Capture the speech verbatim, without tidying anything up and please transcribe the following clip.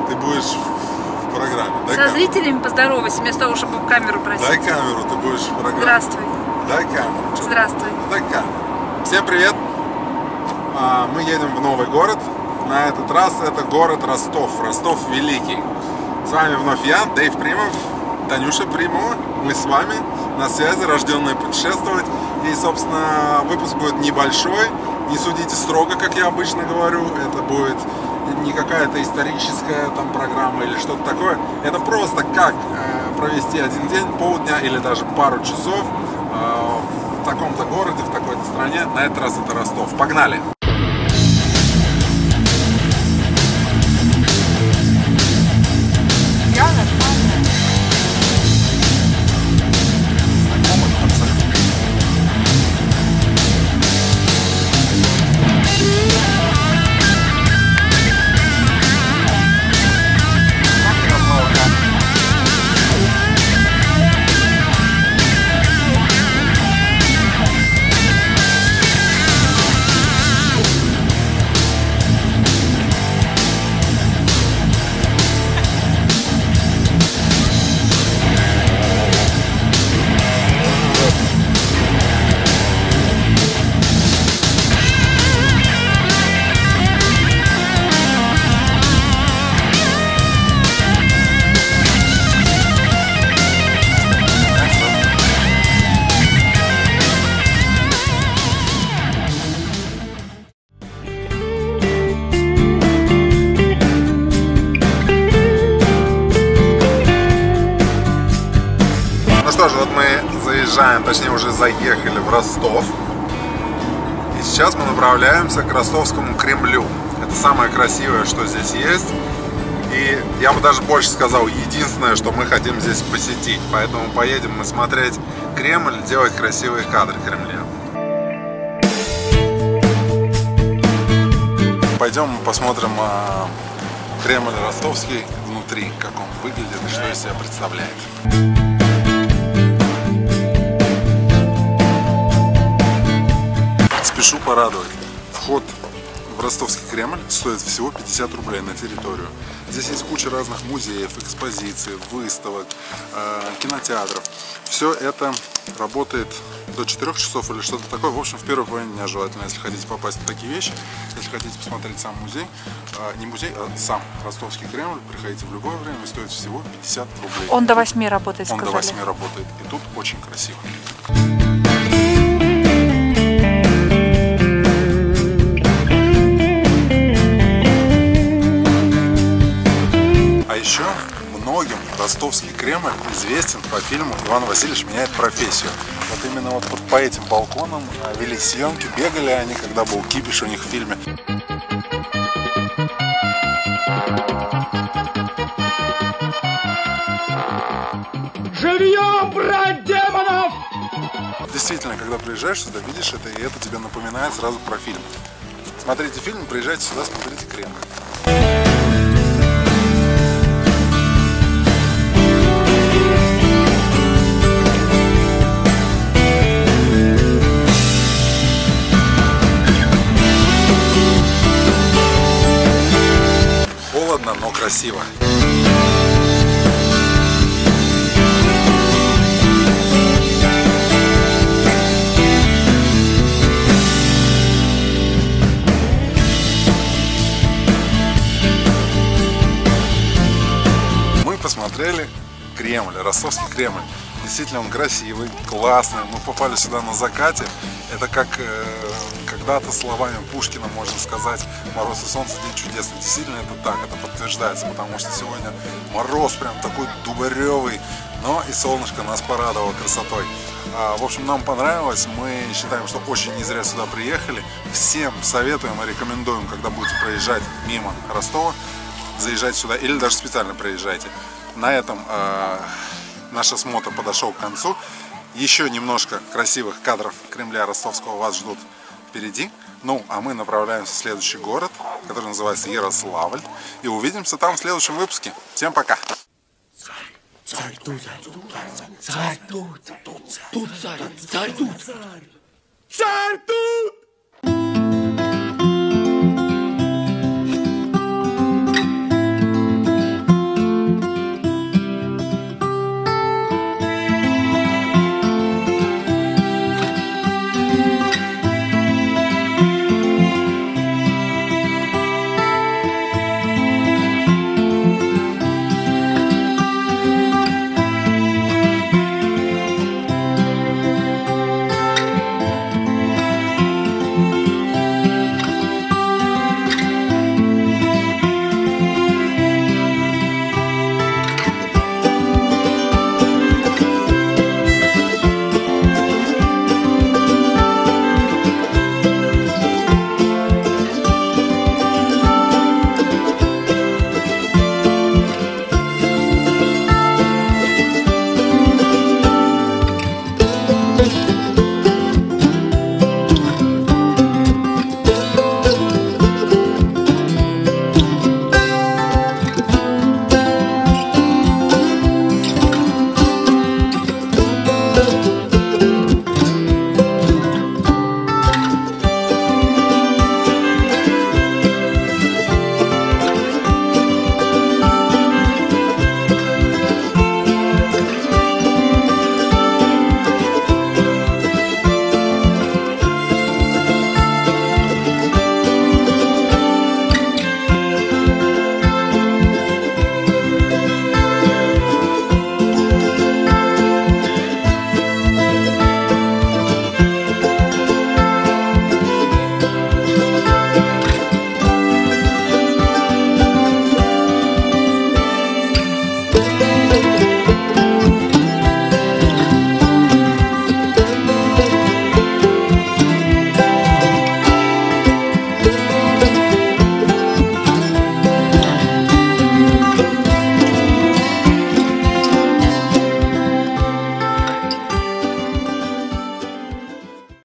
ты будешь в программе. Дай Со камеру. зрителями поздоровайся, вместо того, чтобы в камеру просить. Дай камеру, ты будешь в программе. Здравствуй. Дай камеру. Здравствуй. Дай камеру. Всем привет. Мы едем в новый город. На этот раз это город Ростов. Ростов Великий. С вами вновь я, Дэйв Примов, Танюша Примова. Мы с вами на связи, рожденные путешествовать. И, собственно, выпуск будет небольшой. Не судите строго, как я обычно говорю. Это будет не какая-то историческая там программа или что-то такое. Это просто как э, провести один день, полдня или даже пару часов э, в таком-то городе, в такой-то стране. На этот раз это Ростов. Погнали! Что ж, вот мы заезжаем, точнее уже заехали в Ростов. И сейчас мы направляемся к Ростовскому Кремлю. Это самое красивое, что здесь есть. И я бы даже больше сказал, единственное, что мы хотим здесь посетить. Поэтому поедем мы смотреть Кремль, делать красивые кадры Кремля. Пойдем посмотрим а, Кремль Ростовский внутри, как он выглядит и что из себя представляет. Спешу порадовать. Вход в Ростовский Кремль стоит всего пятьдесят рублей на территорию. Здесь есть куча разных музеев, экспозиций, выставок, э, кинотеатров. Все это работает до четырёх часов или что-то такое. В общем, в первой половине дня желательно, если хотите попасть на такие вещи. Если хотите посмотреть сам музей, э, не музей, а сам Ростовский Кремль, приходите в любое время, стоит всего пятьдесят рублей. Он до восьми работает, Он сказали. до восьми работает. И тут очень красиво. Еще многим Ростовский Кремль известен по фильму «Иван Васильевич меняет профессию». Вот именно вот по этим балконам велись съемки, бегали они, когда был кипиш у них в фильме. Живьем, брат демонов! Действительно, когда приезжаешь сюда, видишь это, и это тебе напоминает сразу про фильм. Смотрите фильм, приезжайте сюда, смотрите Кремль. Холодно, но красиво. Мы посмотрели Кремль, Ростовский Кремль. Действительно, он красивый, классный. Мы попали сюда на закате. Это как э, когда-то словами Пушкина можно сказать: «Мороз и солнце, день чудесный». Действительно, это так, это подтверждается, потому что сегодня мороз прям такой дубаревый, но и солнышко нас порадовало красотой. А, в общем, нам понравилось. Мы считаем, что очень не зря сюда приехали. Всем советуем и рекомендуем, когда будете проезжать мимо Ростова, заезжайте сюда или даже специально проезжайте. На этом э, наш осмотр подошел к концу. Еще немножко красивых кадров Кремля Ростовского вас ждут впереди. Ну, а мы направляемся в следующий город, который называется Ярославль. И увидимся там в следующем выпуске. Всем пока! Царь тут, царь тут, тут царь, царь тут, царь тут.